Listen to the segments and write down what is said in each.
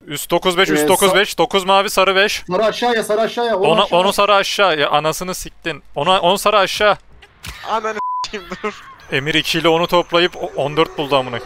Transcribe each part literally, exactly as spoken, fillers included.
Üst dokuz beş, üst Ee, dokuz sa- beş, dokuz mavi, sarı beş. Sarı aşağıya, sarı aşağıya. Onu Onu, aşağı. onu sarı aşağı. Ya anasını siktin. Ona on sarı aşağı. Ananı s**eyim dur. Emir iki ile onu toplayıp o- on dört buldu amına.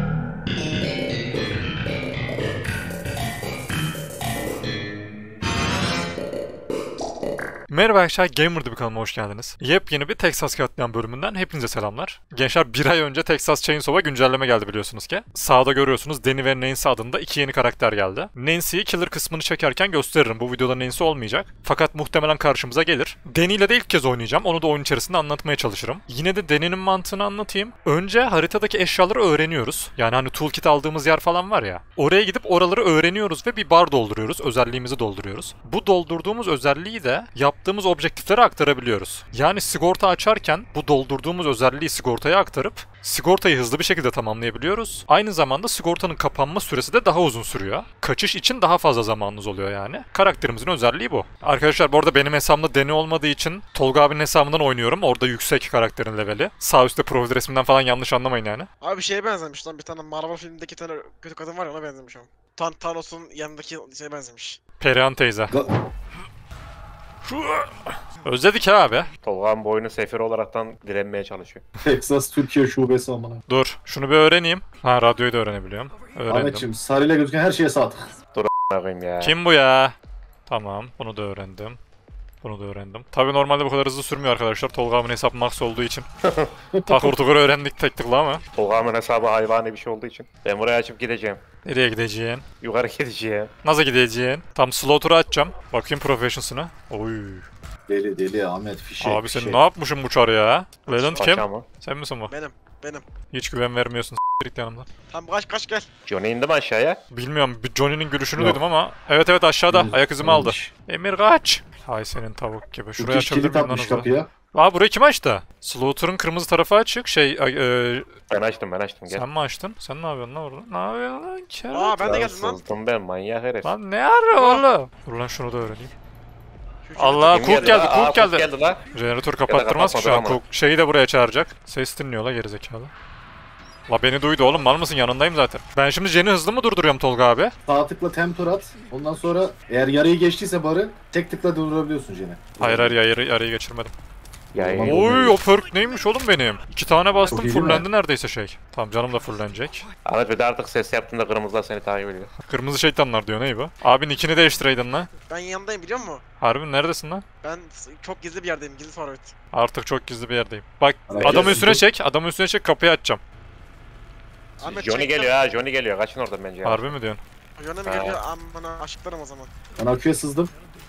Merhaba arkadaşlar, Gamer'da bir kanalıma hoş geldiniz. Yepyeni bir Texas Katliam bölümünden hepinize selamlar. Gençler, bir ay önce Texas Chainsaw'a güncelleme geldi biliyorsunuz ki. Sağda görüyorsunuz Danny ve Nancy adında iki yeni karakter geldi. Nancy'yi killer kısmını çekerken gösteririm. Bu videoda Nancy olmayacak. Fakat muhtemelen karşımıza gelir. Danny ile de ilk kez oynayacağım. Onu da oyun içerisinde anlatmaya çalışırım. Yine de Danny'nin mantığını anlatayım. Önce haritadaki eşyaları öğreniyoruz. Yani hani toolkit aldığımız yer falan var ya. Oraya gidip oraları öğreniyoruz ve bir bar dolduruyoruz. Özelliğimizi dolduruyoruz. Bu doldurduğumuz özelliği de yaptığımız objektiflere aktarabiliyoruz. Yani sigorta açarken bu doldurduğumuz özelliği sigortaya aktarıp sigortayı hızlı bir şekilde tamamlayabiliyoruz. Aynı zamanda sigortanın kapanma süresi de daha uzun sürüyor. Kaçış için daha fazla zamanınız oluyor yani. Karakterimizin özelliği bu. Arkadaşlar bu arada benim hesabımda Danny olmadığı için Tolga abinin hesabından oynuyorum. Orada yüksek karakterin leveli. Sağ üstte profil resminden falan yanlış anlamayın yani. Abi şeye benzemiş lan, bir tane Marvel filmindeki tane kötü kadın var ya, ona benzemiş ama. Tan Thanos'un yanındaki şeye benzemiş. Perihan teyze. Ga- Özledik ha abi. Tolga'nın boynu sefir olaraktan direnmeye çalışıyor. Texas Türkiye şubesi amına. Dur şunu bir öğreneyim. Ha, radyoyu da öğrenebiliyorum. Öğrendim. Ahmetciğim, sarıyla gözüken her şeye sat. Bakayım ya. Kim bu ya? Tamam, bunu da öğrendim. Bunu da öğrendim. Tabii normalde bu kadar hızlı sürmüyor arkadaşlar. Tolga abinin hesap max olduğu için. Takur tukur öğrendik tek tıkla ama. Tolga'nın hesabı hayvani bir şey olduğu için. Ben buraya açıp gideceğim. Nereye gideceksin? Yukarı gideceğim. Nasıl gideceksin? Tam slaughter'ı açacağım. Bakayım professions'ına. Oy. Deli deli Ahmet fişek. Abi sen fişek. ne yapmışsın bu çarı ya? Legend kim? Paşa mı? Sen misin bu? Benim, benim. Hiç güven vermiyorsun s**t git yanımdan. Tamam kaç kaç gel. Johnny indi mi aşağıya? Bilmiyorum, bir Johnny'nin gülüşünü Yok. duydum ama. Evet evet aşağıda. Henüz- Ayak izimi aldı. henüz. Emir kaç. Hay senin tavuk gibi. Şuraya İki açabilir kilit miyim lan atmış hızlı? kapıya. Aa, burayı kim açtı? Slaughter'ın kırmızı tarafı açık. Şey, ay, e, Ben açtım ben açtım gel. sen mi açtın? Sen ne yapıyorsun lan orada? Ne yapıyorsun lan? Kerem? Aa ben de Lan geldim lan. sızdım ben manyak herif. Lan ne ara oğlum? Dur lan şunu da öğreneyim. Şu- şu- Allah, Kim Cook geldi, lan? Cook Aa, geldi. geldi lan. Jeneratör kapattırmaz ki şu an. kapatmadı Cook şeyi de buraya çağıracak. Ses dinliyor la gerizekalı. La beni duydu oğlum, mal mısın? Yanındayım zaten. Ben şimdi Jen'i hızlı mı durduruyorum Tolga abi? Sağ tıkla tempur at. Ondan sonra eğer yarıyı geçtiyse barı tek tıkla durdurabiliyorsun Jen'i. Hayır hayır, yarı, yarıyı geçirmedim. Ya Oğlum, Oy, o perk neymiş oğlum benim? İki tane bastım, Çok iyi değil fullendi neredeyse şey. Tamam, canım da fullenecek. Ahmet bir de artık ses yaptığında kırmızılar seni takip ediyor. Kırmızı şeytanlar diyor, ney bu? Abi nickini değiştireydin lan. Ben yanındayım biliyor musun? Harbi neredesin lan? Ben s- çok gizli bir yerdeyim, gizli forvet. Artık çok gizli bir yerdeyim. Bak, Hareket adamı etsin. üstüne çek, adamı üstüne çek, kapıyı açacağım. Ahmet Johnny çektim. geliyor ha Johnny geliyor. Kaçın oradan bence ya. Harbi mi diyorsun? Johnny mi Ha. geliyor? Amına aşıklarım o zaman. Ben aküye sızdım.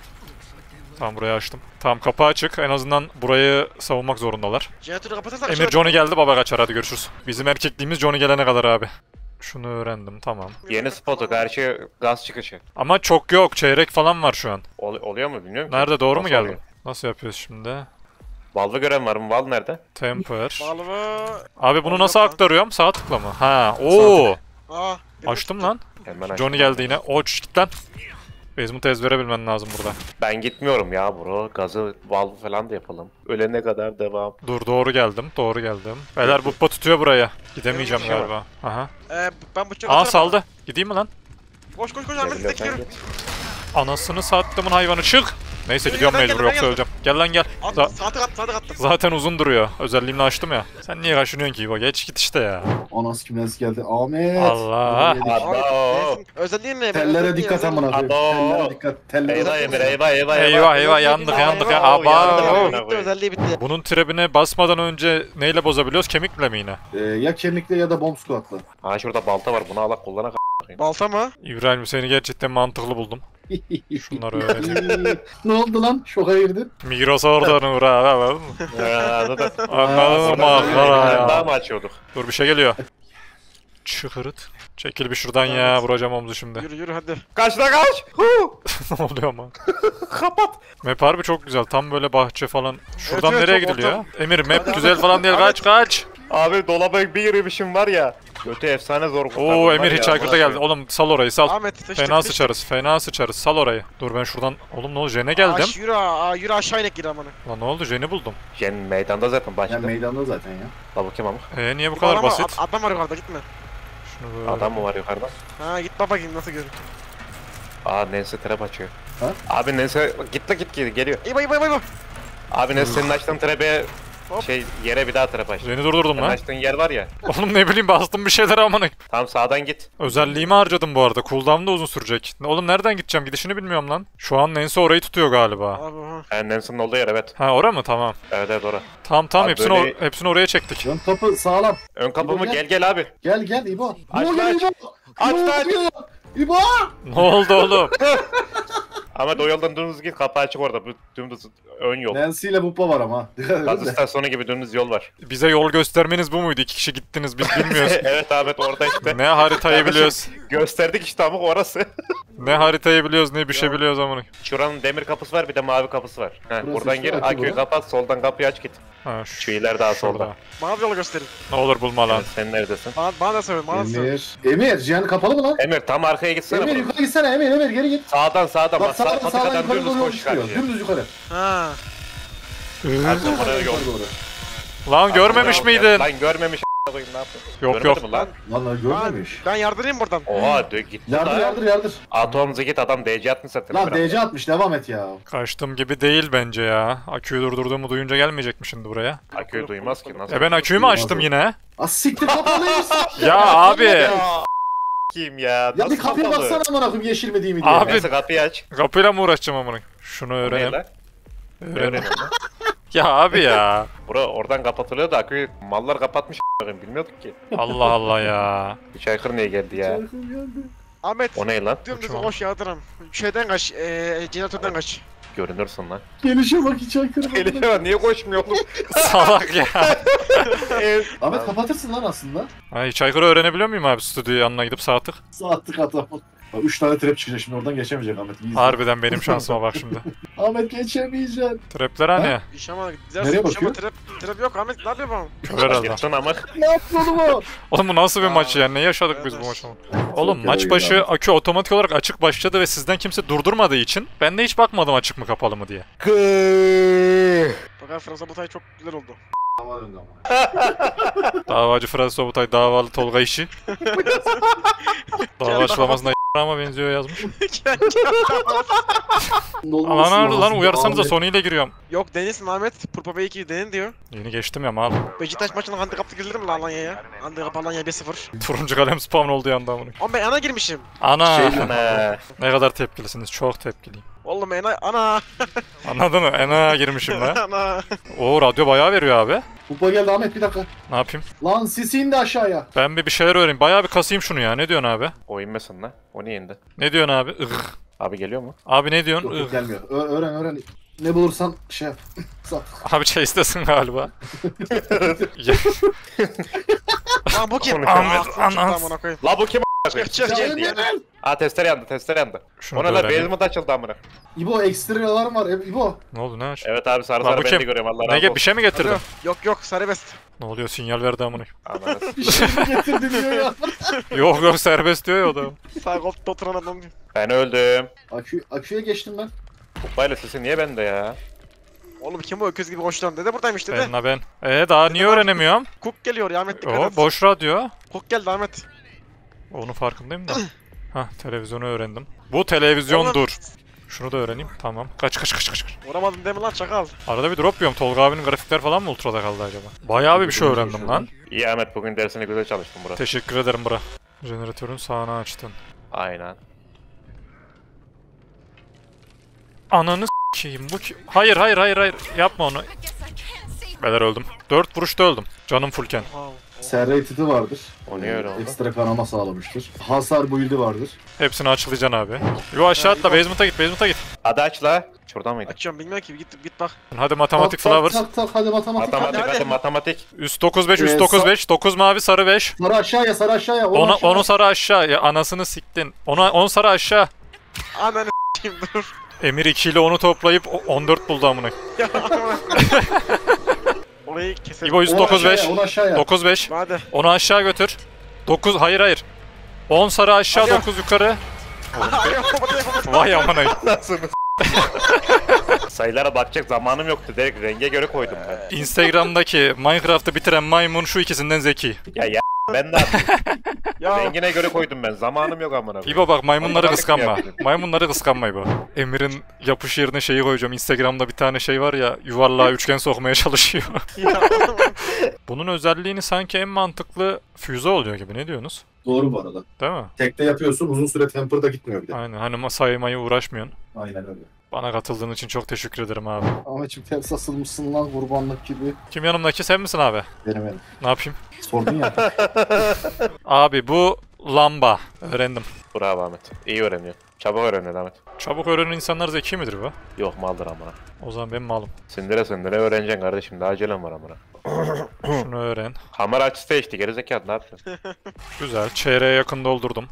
Tamam, burayı açtım. Tamam, kapı açık. En azından burayı savunmak zorundalar. Jeneratörü kapatırsak Emir şöyle- Johnny geldi, baba kaçar, hadi görüşürüz. Bizim erkekliğimiz Johnny gelene kadar abi. Şunu öğrendim, tamam. Yeni spotu karşı gaz çıkışı. Ama çok yok, çeyrek falan var şu an. Ol- oluyor mu bilmiyorum ki. Nerede, doğru mu Nasıl geldim? oluyor? Nasıl yapıyoruz şimdi? Valve'ı gören var mı? Valve nerede? Temper. Bağlama. Abi bunu Yok nasıl lan. aktarıyorum? Sağ tıkla mı? Ha, oo. Aa. Açtım lan. Hemen açtım. Johnny geldi yine. O git lan. Basement ezbere bilmen lazım burada. Ben gitmiyorum ya bro. Gazı valve falan da yapalım. Ölene kadar devam. Dur, doğru geldim. Doğru geldim. Beyler buppa tutuyor buraya. Gidemeyeceğim Şey var. galiba. Aha. Ee, ben bıçak Aa, atarım. saldı. Gideyim mi lan? Koş koş koş Ahmet size Geliyorsan gidiyorum. git. Anasını sattımın hayvanı, çık. Neyse Gel, gidiyorum gel, mecbur, gel, yoksa gel. öleceğim. Gel lan gel. At, Za- saate at, saate attım. zaten uzun duruyor. Özelliğimle açtım ya. Sen niye kaşınıyorsun ki? Bak, geç git işte ya. Anas kimlesi geldi. Ahmet. Allah. Yedik. Abo. Abi, özelliğin ne? Tellere dikkat amına koyayım. Abo. Tellere dikkat. Tellere Eyvah dikkat. Emir eyvah eyvah Eyvah eyvah, yandık yandık ya. Eyvah, yandık, Aba. yandık. Bitti, özelliği bitti. Bunun trebine basmadan önce neyle bozabiliyoruz? Kemikle mi yine? Ee, ya kemikle ya da bomb squat'la. Ha şurada balta var bunu alak kullanak. Balta mı? İbrahim, seni gerçekten mantıklı buldum. Şunları öğreneyim. Ne oldu lan? Şoka girdin. Migros oradan uğra, anladın mı? Anladın Anladın mı? Daha Arkadaş? mı açıyorduk? Dur, bir şey geliyor. Çıkırıt. Çekil bir şuradan ya, vuracağım omuzu şimdi. Yürü yürü hadi. Kaç da kaç! Huu! Ne oluyor ama? Kapat! Map harbi çok güzel, tam böyle bahçe falan. Şuradan Evet, evet, nereye çok gidiliyor? ortam. Emir, map Hadi, güzel hadi. falan değil, kaç kaç. Abi dolaba bir girmişim var ya. Götü efsane zor kurtardım. Oo, var Emir ya, Hitchhiker'da bırak geldi. ya. Oğlum sal orayı, sal. Ahmet sıçtık. Fena sıçtık. sıçarız, fena sıçarız. Sal orayı. Dur ben şuradan... Oğlum ne oldu? Jen'e geldim. Aş, yürü aa, yürü aşağı inek gir amına. Lan ne oldu? Jen'i buldum. Jen meydanda zaten Ya başladı. meydanda zaten ya. La bakayım ama. Ee niye bu kadar Ama basit? ad- Adam var yukarıda gitme. Şunu böyle... Adam mı var yukarıda? Ha git baba git nasıl görün. Aa Nancy trap açıyor. Ha? Abi Nancy git la git geri geliyor. İbo İbo İbo İbo. Abi Nancy senin açtığın trap'e Hop. şey yere bir daha trap aç. Beni durdurdum Senin lan. açtığın yer var ya. Oğlum ne bileyim bastım bir şeyler amına. Tam sağdan git. Özelliğimi harcadım bu arada. Cooldown da uzun sürecek. Oğlum nereden gideceğim? Gidişini bilmiyorum lan. Şu an Nancy orayı tutuyor galiba. Abi ha. Yani Nancy'nin olduğu yer evet. Ha ora mı? Tamam. Evet evet orası. Tamam tamam Abi hepsini, böyle- or- hepsini oraya çektik. Ön kapı sağlam. Ön kapımı İbo gel gel. gel abi. Gel gel İbo. Aç İbo lan, gel aç. İbo. Aç İbo lan. geliyor. İbo. Ne oldu oğlum? Ama o yoldan dümdüz git kapı açık orada. Bu dümdüz ön yol. Nancy ile Buppa var ama. Gaz istasyonu gibi dümdüz yol var. Bize yol göstermeniz bu muydu? İki kişi gittiniz biz bilmiyoruz. Evet Ahmet orada işte. Ne haritayı biliyoruz. Gösterdik işte ama orası. Ne haritayı biliyoruz ne bir şey Ya. biliyoruz amına. Şuranın demir kapısı var bir de mavi kapısı var. Heh, Burası buradan işte, gir açık aküyü bura. kapat soldan kapıyı aç git. Ha Şu iler daha solda. şurada. Bana bir yol gösterin. Ne olur bulma lan. Evet, sen neredesin? Bana, bana da söyleyin. Bana da söyleyin. Emir. Emir cihan kapalı mı lan? Emir tam arkaya gitsene. Emir bana. yukarı gitsene Emir Emir geri git. Sağdan sağdan Bak bak sağdan sağ sağdan patikadan yukarı dümdüz doğru koş çıkıyor. karşıya. Dümdüz yukarı. Ha. Arka oraya yol. Yukarı doğru. Lan görmemiş Lan, miydin? Lan görmemiş a**ayım, ne yaptın? Yok Görmedi yok. mi lan? Lan lan görmemiş. Ben yardırayım buradan. Oha dö gitti Yardır lan. yardır yardır. Atomza git adam D C atmış zaten. Lan Bırak. D C atmış devam et ya. Kaçtım gibi değil bence ya. Aküyü durdurduğumu duyunca gelmeyecek mi şimdi buraya? Aküyü duymaz ki nasıl? E ben aküyü mü açtım yine? Az siktir kapalıyız. Ya abi. Kim ya? Ya Nasıl bir kapıya kapalı? baksana amına koyayım yeşil mi değil mi diye. Abi- Neyse kapıyı aç. Kapıyla mı uğraşacağım amına? Şunu O ne öğrenelim. lan? Öğrenelim. Öğrenelim lan. Ya abi ya. Bura oradan kapatılıyor da aküyü mallar kapatmış a**ayım, bilmiyorduk ki. Allah Allah ya. Üç aykır niye geldi ya? Çarkım geldi. Ahmet. O ne lan? Dümdüz Uçma. koş yardırım. Şeyden kaç. Eee jeneratörden kaç. Görünürsün lan. Gelişe bak hiç aykırı. Elif'e bak niye koşmuyor oğlum? Salak ya. Ahmet kapatırsın lan aslında. Ay hiç aykırı öğrenebiliyor muyum abi stüdyo yanına gidip saatlik? Saatlik adam. Bak üç tane trap çıkacak şimdi oradan geçemeyecek Ahmet. İyi izle. Harbiden benim şansıma bak şimdi. Ahmet geçemeyeceksin. Trapler hani? İş ama gidersin. Nereye iş ama bakıyor? trap, trap yok Ahmet. Ne yapıyor bu? Kör herhalde. Yırtın ama. Ne yaptın oğlum o? Oğlum bu nasıl bir Aa, maç ya? Ne yaşadık biz bu evet. maçı? Oğlum Çok maç iyi başı ya. akü otomatik olarak açık başladı ve sizden kimse durdurmadığı için ben de hiç bakmadım açık mı kapalı mı diye. Bakar Fransa Butay çok güzel oldu. Davacı Fırat Sobutay davalı Tolga işi. Dava açıklamasında ama benziyor yazmış. Lan lan uyarsanıza Sony ile giriyorum. Yok denizsin Ahmet. Purpa Bey ikiyi denin diyor. Yeni geçtim ya mal. Beşiktaş maçına handikaplı girilir mi lan Alanya'ya? Handikap Alanya bir sıfır. Turuncu kalem spawn oldu yanda amına. Oğlum ben ana girmişim. Ana. Şey- Ana. Ne kadar tepkilisiniz. Çok tepkiliyim. Oğlum ben ana. Ana. Anladın mı? Ena girmişim lan. ana. Oo radyo bayağı veriyor abi. Kupa geldi Ahmet bir dakika. Ne yapayım? Lan sisi indi aşağıya. Ben bir bir şeyler öğreneyim. Bayağı bir kasayım şunu ya. Ne diyorsun abi? O inmesin lan. O niye indi? Ne diyorsun abi? Ih. Abi geliyor mu? Abi ne diyorsun? Yok yok Ih. gelmiyor. Ö- öğren öğren. Ne bulursan şey yap. Sat. Abi chase'desin galiba. Ya, Lan bu kim? Onu- Ahmet, Aa, çıktı anas. amına koyayım. La bu kim a**ayım? Çık çık Ya çık. Emir! Aa testere yandı testere yandı. şunu Ona da la öğreneyim. basement açıldı amına. İbo ekstralarım var. E, İbo. Ne oldu ne aç? Evet abi sarı Lan bu sarı ben kim? de görüyorum Allah Ne razı ge- bir olsun. şey mi getirdin? Alo. Yok yok serbest. Ne oluyor sinyal verdi amına. Ananı Bir şey mi getirdin diyor ya. Yok yok serbest diyor ya o da. Sağ koltukta oturan adam diyor. Ben öldüm. Akü, aküye geçtim ben. Kupayla sesi niye bende ya? Oğlum kim o öküz gibi koştu lan dede buradaymış dede. Ben la ben. Ee daha niye öğrenemiyorum? Cook geliyor ya Ahmet dikkat O et. boş radyo. Cook geldi Ahmet. Onun farkındayım da. Hah televizyonu öğrendim. Bu televizyondur. Şunu da öğreneyim. Tamam. Kaç kaç kaç kaç. kaç. Vuramadın değil mi lan çakal? Arada bir drop yiyorum. Tolga abinin grafikler falan mı ultrada kaldı acaba? Bayağı bir bir şey öğrendim lan. İyi Ahmet bugün dersini güzel çalıştın bura. Teşekkür ederim bra. Jeneratörün sağını açtın. Aynen. Ananı s**eyim bu ki... Hayır hayır hayır hayır. Yapma onu. Beyler öldüm. Dört vuruşta öldüm. Canım fullken. Wow. Serrated'i vardır. O niye öyle oldu? Ekstra kanama sağlamıştır. Hasar build'i vardır. Hepsini açıklayacaksın abi. Yo aşağı atla. Basement'a git. Basement'a git. Hadi aç la. Şuradan mıydı? Açıyorum bilmiyorum ki git git bak. Hadi matematik Tak, tak, flowers. Tak tak hadi matematik. Matematik hadi. hadi matematik. Üst dokuz beş, üst Ee, dokuz sa- beş. dokuz mavi, sarı beş. Sarı aşağıya sarı aşağıya. Onu Onu, aşağı. onu sarı aşağı. Ya anasını siktin. Ona on sarı aşağı. Ananı s**eyim dur. Emir iki ile onu toplayıp o- on dört buldu amına. Ya Orayı keselim. İbo yüz Onu dokuz beş. aşağıya, onu aşağıya. dokuz beş. Hadi. Onu aşağı götür. dokuz hayır hayır. on sarı aşağı, Alo. dokuz yukarı. Hadi yapamadı yapamadı. Vay amına. Nasıl? Sayılara bakacak zamanım yoktu. Direkt renge göre koydum ben. Instagram'daki Minecraft'ı bitiren maymun şu ikisinden zeki. Ya ya Ben de yapayım. Ya Rengine göre koydum ben. Zamanım yok amına koyayım. İbo bak maymunları Onu kıskanma. yapayım. Maymunları kıskanma İbo. Emir'in yapış yerine şeyi koyacağım. Instagram'da bir tane şey var ya yuvarlığa üçgen sokmaya çalışıyor. ya. Bunun özelliğini sanki en mantıklı füze oluyor gibi. Ne diyorsunuz? Doğru bu arada. Değil mi? Tekte yapıyorsun uzun süre temper'da gitmiyor bir de. Aynen. Hani saymaya uğraşmıyorsun. Aynen öyle. Bana katıldığın için çok teşekkür ederim abi. Ahmetciğim ters asılmışsın lan kurbanlık gibi. Kim yanımdaki sen misin abi? Benim benim. Ne yapayım? Sordun ya. Abi bu lamba. Öğrendim. Bravo Ahmet. İyi öğreniyor. Çabuk öğreniyor Ahmet. Çabuk öğrenen insanlar zeki midir bu? Yok maldır amına. O zaman benim malım. Sindire sindire öğreneceksin kardeşim. Daha acelem var amına. Şunu öğren. Kamera açısı değişti. Gerizekalı ne yapıyorsun? Güzel. Çeyreğe yakın doldurdum.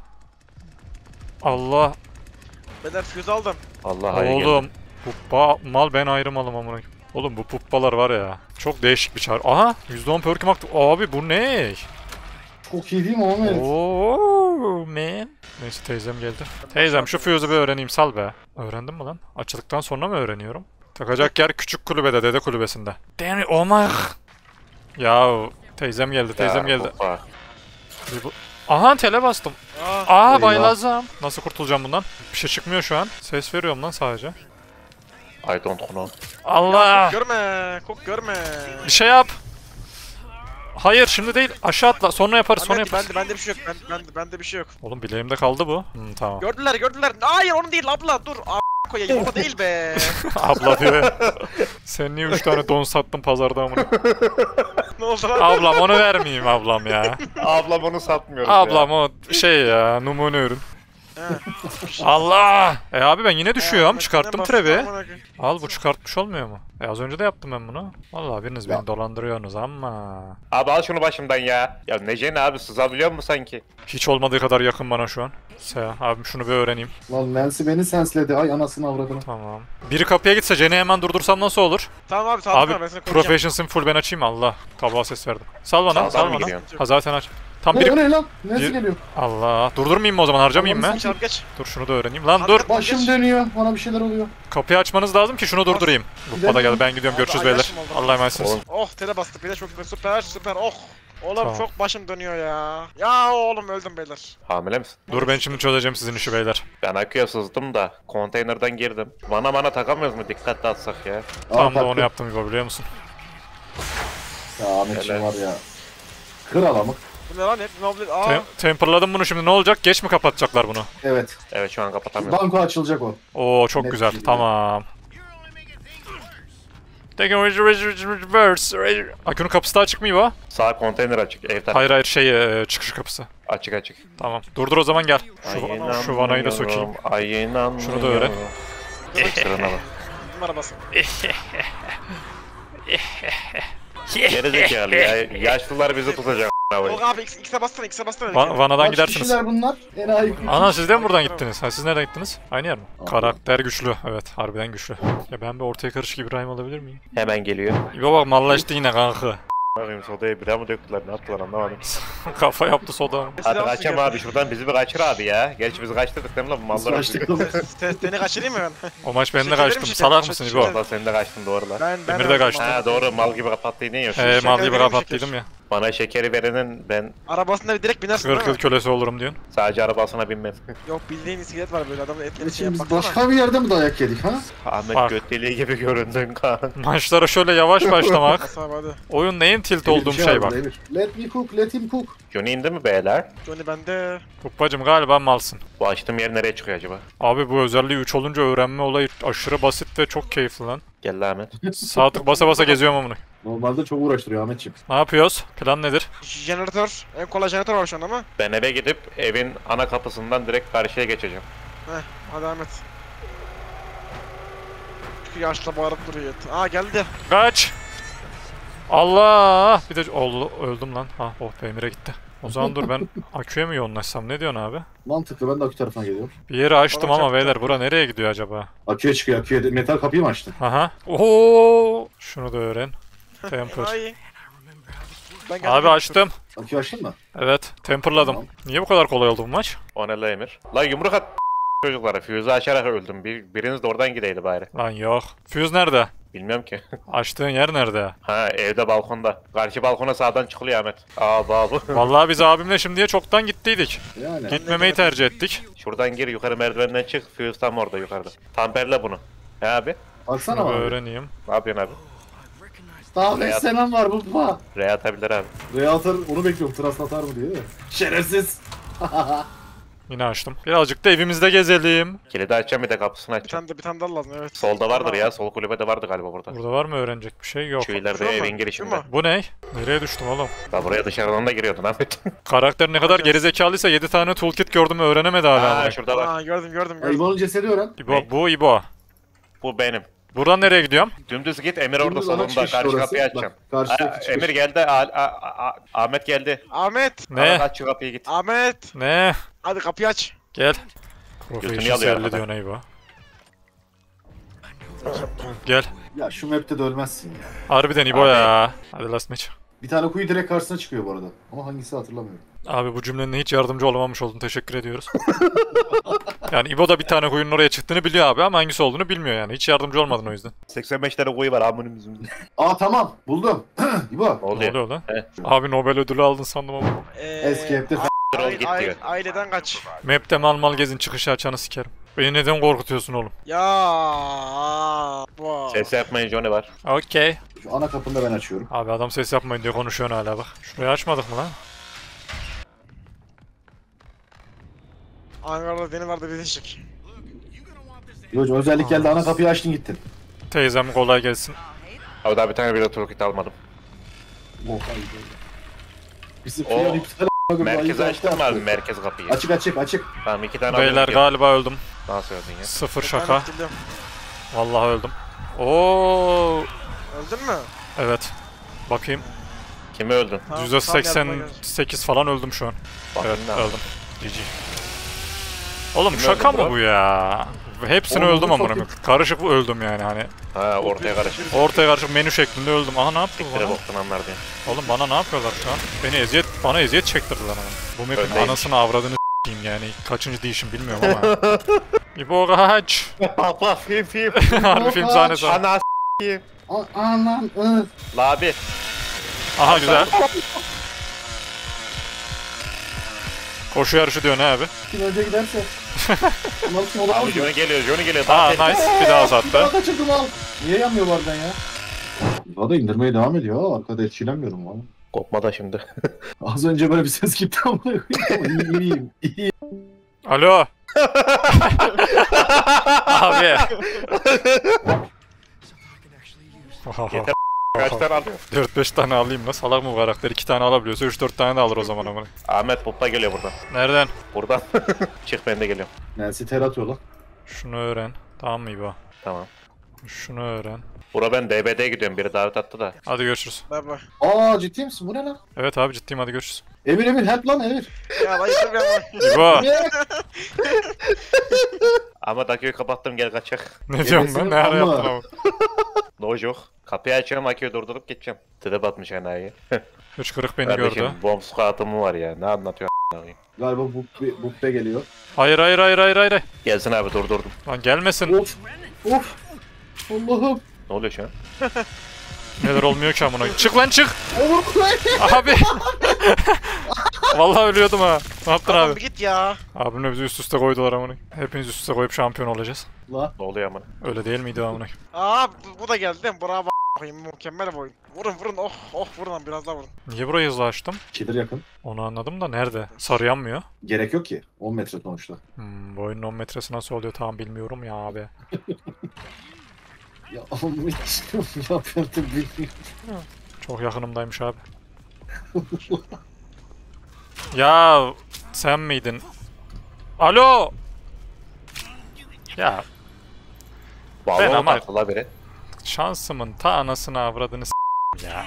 Allah. Beyler füze aldım. Allah hayır geldi. Oğlum. Puppa mal ben ayrı malım amına. Oğlum bu puppalar var ya. Çok değişik bir çağrı. Aha yüzde on perk'üm aktı. Abi bu ne? Çok iyi değil mi Ahmet? Ooo man. Neyse teyzem geldi. Teyzem şu füze'ü bir öğreneyim sal be. Öğrendin mi lan? Açıldıktan sonra mı öğreniyorum? Takacak yer küçük kulübede, dede kulübesinde. Damn it, oh my. Ya teyzem geldi, teyzem Ya, geldi. hoppa. Bir bu- Aha tele bastım. Aa, Aa Eyvah. baylazam. Nasıl kurtulacağım bundan? Bir şey çıkmıyor şu an. Ses veriyorum lan sadece. I don't know. Allah! görme. Kok görme. Bir şey yap. Hayır şimdi değil. Aşağı atla. Sonra yaparız, sonra Bende, yaparız. bende, bende bir şey yok. Ben, bende, bende bir şey yok. Oğlum bileğimde kaldı bu. Hmm, tamam. Gördüler gördüler. Hayır onu değil abla dur. A koyayım o değil be. Abla diyor ya. Sen niye üç tane don sattın pazarda amına? Ne oldu lan? Ablam onu vermeyeyim ablam ya. Ablam onu satmıyoruz Ablam ya. o şey ya numune ürün. He. Allah! E abi ben yine düşüyorum. Ahmet, Çıkarttım ne trevi. bastın amına koyayım? Al bu çıkartmış olmuyor mu? E az önce de yaptım ben bunu. Vallahi biriniz Ya. beni dolandırıyorsunuz ama. Abi al şunu başımdan ya. Ya Necen abi sızabiliyor mu sanki? Hiç olmadığı kadar yakın bana şu an. Se abim şunu bir öğreneyim. Lan Nancy beni sensledi. Ay anasını avradını. Tamam. Biri kapıya gitse Jen'i hemen durdursam nasıl olur? Tamam abi sağ ol. Abi Ben seni koruyacağım. Profession full ben açayım Allah. Tabağa ses verdim. Sal bana, Sağdan sal mı bana. gidiyorsun? Ha zaten aç. Tam Ne, biri... o ne lan? Nancy Bir- geliyor. Allah. Durdurmayayım mı o zaman harcamayayım mı? Geç abi geç. Dur şunu da öğreneyim. Lan Abi, dur. Başım Geç. dönüyor. Bana bir şeyler oluyor. Kapıyı açmanız lazım ki şunu durdurayım. Bu da geldi. Ben gidiyorum. Abi, Görüşürüz beyler. arkadaşım oldu. Allah'a emanetsiniz. Oğlum. Oh tele bastık beyler çok süper süper oh. Oğlum Tamam. çok başım dönüyor ya. Ya oğlum öldüm beyler. Hamile misin? Dur ben şimdi çözeceğim sizin işi beyler. Ben aküye sızdım da konteynerden girdim. Bana bana takamıyoruz mu? Dikkatli atsak ya. Aa, Tam da taktım. onu yaptım İbo biliyor musun? Ya Ahmetciğim Helal. var ya. Kır adamı. Bu ne lan hep ne oldu? Aa. Tem temperladım bunu şimdi ne olacak? Geç mi kapatacaklar bunu? Evet. Evet şu an kapatamıyorum. Banko açılacak o. Oo çok Net güzel. gibi. Tamam. Reverse. Akünün kapısı da açık mı İbo? Sağ konteyner açık. Ev tarafı Hayır hayır şey e, çıkış kapısı. açık açık. Tamam. Durdur o zaman gel. Ay, Şu, şu vanayı da sokayım. inanmıyorum, Ay inanmıyorum. Şunu da öğren. Sırına bak. Bizim arabası. Gerizekalı ya. Yaşlılar bizi tutacak. Tolga abi X, X'e bassana X'e bassana. Va- Vana'dan Kaç gidersiniz. kişiler bunlar? Enayi. Ana siz de mi buradan gittiniz? Ha siz nereden gittiniz? Aynı yer mi? Aa. Karakter güçlü. Evet harbiden güçlü. Ya ben bir ortaya karışık İbrahim alabilir miyim? Hemen geliyor. İbo bak mallaştı yine kanka. Bakayım sodaya bira mı döktüler ne yaptılar anlamadım. Kafa yaptı soda. Hadi kaçalım abi şuradan bizi bir kaçır abi ya. Gerçi bizi kaçtırdık değil mi lan bu malları? Açtık oğlum. Te- Seni kaçırayım mı ben? O maç ben de Şekerim kaçtım. şeker, Salak şeker, mısın şeker. İbo? Valla sen de kaçtın doğru lan. Ben ben Emir de kaçtı. Ha doğru mal gibi kapattıydın yiyorsun. He mal gibi verir mi kapattıydım şeker? ya. Bana şekeri verenin ben Arabasında bir direkt binersin kırk değil yıl mi? kölesi olurum diyorsun. sadece arabasına binmem. Yok bildiğin bisiklet var böyle adamın etleri şey Şimdi yap biz baksana. başka bir yerde mi dayak yedik ha? Ahmet Bak. göt deliği gibi göründün kan. Maçlara şöyle yavaş başlamak. Nasıl abi hadi. Oyun neyin tilt Bir olduğum şey var bak. burada, Emir. Let me cook, let him cook. Johnny indi mi beyler? Johnny bende. Kubbacım galiba malsın. Bu açtığım yer nereye çıkıyor acaba? Abi bu özelliği üç olunca öğrenme olayı aşırı basit ve çok keyifli lan. Gel lan Ahmet. Sağ tık basa basa geziyorum amına. Normalde çok uğraştırıyor Ahmetciğim. Ne yapıyoruz? Plan nedir? Jeneratör. En kolay jeneratör var şu an ama. Ben eve gidip evin ana kapısından direkt karşıya geçeceğim. Heh hadi Ahmet. Çünkü yaşlı bağırıp duruyor. Aa geldi. Kaç! Allah! Bir de Ol- öldüm lan. Ha oh be Emir'e gitti. O zaman dur ben aküye mi yoğunlaşsam? Ne diyorsun abi? Mantıklı ben de akü tarafına geliyorum. Bir yeri açtım Bana ama çarptı. beyler bura nereye gidiyor acaba? Aküye çıkıyor aküye. Metal kapıyı mı açtın? Aha. Oo! Şunu da öğren. Temper. Ay. Ben geldim. Abi açtım. Aküyü açtın mı? Evet, temperladım. Tamam. Niye bu kadar kolay oldu bu maç? O ne la Emir? La yumruk at çocuklara. Füze açarak öldüm. Bir, biriniz de oradan gideydi bari. Lan yok. Fuse nerede? Bilmiyorum ki. Açtığın yer nerede? Ha evde balkonda. Karşı balkona sağdan çıkılıyor Ahmet. Aa babu. Vallahi biz abimle şimdiye çoktan gittiydik. Yani. Gitmemeyi tercih ettik. Şuradan gir yukarı merdivenden çık. Fuse tam orada yukarıda. Tamperle bunu. He abi? Baksana Şunu bir abi. öğreneyim. Ne yapıyorsun abi? Daha beş senem var baba. R atabilir abi. Realtor onu bekliyorum. Trust atar mı diye. Şerefsiz. Yine açtım. Birazcık da evimizde gezelim. Kilidi açacağım bir de kapısını Bir açacağım. tane de bir tane daha lazım evet. Solda vardır Ama- ya. Sol kulübede vardı galiba burada. Burada var mı öğrenecek bir şey? Yok. Şu ileride Şu mu? evin Şu girişinde. mu? Bu ne? Nereye düştüm oğlum? Ya buraya dışarıdan da giriyordun Ahmet. Karakter ne kadar gerizekalıysa yedi tane toolkit gördüm öğrenemedi hala. Ha amına. şurada var. Aa gördüm gördüm gördüm. İbo'nun cesedi öğren. İbo, bu İbo. Bu benim. Buradan nereye gidiyorum? Dümdüz git Emir orada Dümdüz ana solunda. çıkış Karşı orası. kapıyı açacağım. Bak, karşıdaki Aa, çıkış. Emir geldi. A- A- A- Ahmet geldi. Ahmet! Ne? Aç şu kapıyı git. Ahmet! Ne? Hadi kapıyı aç. Gel. Götünü Profesyonel yalıyor elli arkadan. diyor ne İbo? Gel. Ya şu map'te de ölmezsin ya. Harbiden İbo Abi. ya. Hadi last match. Bir tane kuyu direkt karşısına çıkıyor bu arada. Ama hangisi hatırlamıyorum. Abi bu cümlenin hiç yardımcı olamamış oldun. Teşekkür ediyoruz. Yani İbo da bir tane kuyunun oraya çıktığını biliyor abi ama hangisi olduğunu bilmiyor yani. Hiç yardımcı olmadın o yüzden. seksen beş tane kuyu var amının yüzünde. Aa tamam buldum. İbo. Ne Ne oluyor? oluyor lan? He. Abi Nobel ödülü aldın sandım ama. Ee, Eski map'te Ol aile- git aile- diyor. aileden kaç. Map'te mal mal gezin çıkışı açanı sikerim. Beni neden korkutuyorsun oğlum? Ya. Wow. Ses yapmayın Johnny var. Okey. şu ana kapını da ben açıyorum. Abi adam ses yapmayın diyor konuşuyor hala bak. Şurayı açmadık mı lan? Ankara'da deniz vardı bizi çık. İbo'cum özellik geldi ana kapıyı açtın gittin. Teyzem kolay gelsin. Abi daha bir tane bile toolkit almadım. Oh, Bizim O, filan iptal a**ına koyayım, Merkezi ayı açtın mı açtı. abi merkez kapıyı? Açık açık açık. Tamam iki tane Beyler aldım. galiba öldüm. Nasıl öldün ya? Sıfır Ben şaka. etkiledim. Vallahi öldüm. Oo, Öldün mü? evet. Bakayım. Kimi öldün? Tamam, yüzde tamam, seksen yardıma gel. sekiz falan öldüm şu an. Bakayım Evet ne öldüm. G G. Oğlum Kim şaka öldü mı bro? bu ya? Hepsini Oğlum, öldüm bu amına çok- koyayım. Karışık bu öldüm yani hani. Ha ortaya karışık. Ortaya karışık menü şeklinde öldüm. Aha ne yaptı bu Siktir bana? boktan anlar diye. Oğlum bana ne yapıyorlar şu an? Beni eziyet, bana eziyet çektirdiler ama. Bu map'in Öndeymiş. anasını avradını s**eyim yani. Kaçıncı değişim bilmiyorum ama. İbo kaç. Bak bak film film. Harbi film sahnesi. Ana s**eyim. A- Anam ıh. La abi. Aha güzel. Koşu yarışı diyor ne abi? Kim önce giderse. Ulan kim olamaz Abi mı? Johnny geliyor Johnny geliyor. Aa Daha nice. Bir daha Daha sattı. kaçırdım al. Niye yanmıyor bardan ya? Daha da indirmeye devam ediyor. Arkada etkilenmiyorum lan. Kopma da şimdi. Az önce böyle bir ses gitti ama iyiyim iyiyim. İyiyim. Alo. Abi. Yeter. Kaç tane alıyor? dört beş tane alayım da salak mı bu karakter? iki tane alabiliyorsa üç dört tane de alır o zaman ama. Ahmet Poppa geliyor buradan. Nereden? Buradan. Çık ben de geliyorum. Nancy ter atıyor lan. Şunu öğren. Tamam mı İbo? Tamam. Şunu öğren. Bura ben D B D'ye gidiyorum. Biri davet attı da. Hadi görüşürüz. Bay bay. Aa ciddi misin? Bu ne lan? Evet abi ciddiyim hadi görüşürüz. Emir Emir help lan Emir. Ya lan yeter ben İbo Niye? Ama dakikayı kapattım gel kaçak. ne diyorum ben? Ne ara Ama- yaptın abi? No joke. Kapıyı açıyorum Akı'yı durdurup geçeceğim. Trip atmış enayi. Hıçkırık beni gördü. Kardeşim bomb squat'ım var ya. Ne anlatıyor a**ına? Galiba bu Bukbe geliyor. Hayır hayır hayır hayır hayır. Gelsin abi durdurdum. Lan gelmesin. Of. Of. Allah'ım. Ne oluyor şu an? Neler olmuyor ki amına. Çık lan çık. Olur. Abi. Vallahi ölüyordum ha. Ne yaptın Tamam abi? bir git ya. Abimle bizi üst üste koydular amına. Hepiniz üst üste koyup şampiyon olacağız. La. Ne oluyor amına? Öyle değil miydi amına? Aa bu, bu da geldi değil mi? Bravo a**ayım mükemmel bir oyun. Vurun vurun oh oh vurun lan biraz daha vurun. Niye burayı hızlı açtım? Killer yakın. Onu anladım da nerede? Sarı yanmıyor. Gerek yok ki. on metre sonuçta. Hmm, bu oyunun on metresi nasıl oluyor tam bilmiyorum ya abi. Ya on metre yapıyordum bilmiyorum. Çok yakınımdaymış abi. Ya sen miydin? Alo. Ya Ben Bağlı ama- ama... la biri. şansımın ta anasını avradını s- ya.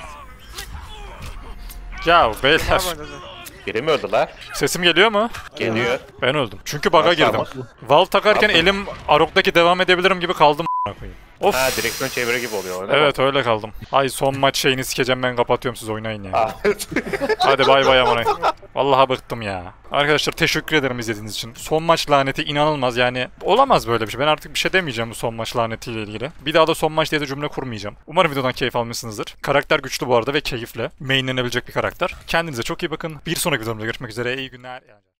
Ya beyler Bravo dedi. Biri mi öldü la? sesim geliyor mu? Geliyor. Ben öldüm. Çünkü bug'a Nasıl girdim. ama? Valve takarken Nasıl? elim Arok'taki devam edebilirim gibi kaldım a**ına koyayım. Of. Ha direksiyon çeviri gibi oluyor. Öyle Evet öyle kaldım. Ay son maç şeyini sikeceğim ben kapatıyorum siz oynayın ya. Ah, Hadi bay bay amına. Vallahi bıktım ya. Arkadaşlar teşekkür ederim izlediğiniz için. Son maç laneti inanılmaz yani. Olamaz böyle bir şey. Ben artık bir şey demeyeceğim bu son maç lanetiyle ilgili. Bir daha da son maç diye de cümle kurmayacağım. Umarım videodan keyif almışsınızdır. Karakter güçlü bu arada ve keyifli. Mainlenebilecek bir karakter. Kendinize çok iyi bakın. Bir sonraki videomda görüşmek üzere. İyi günler.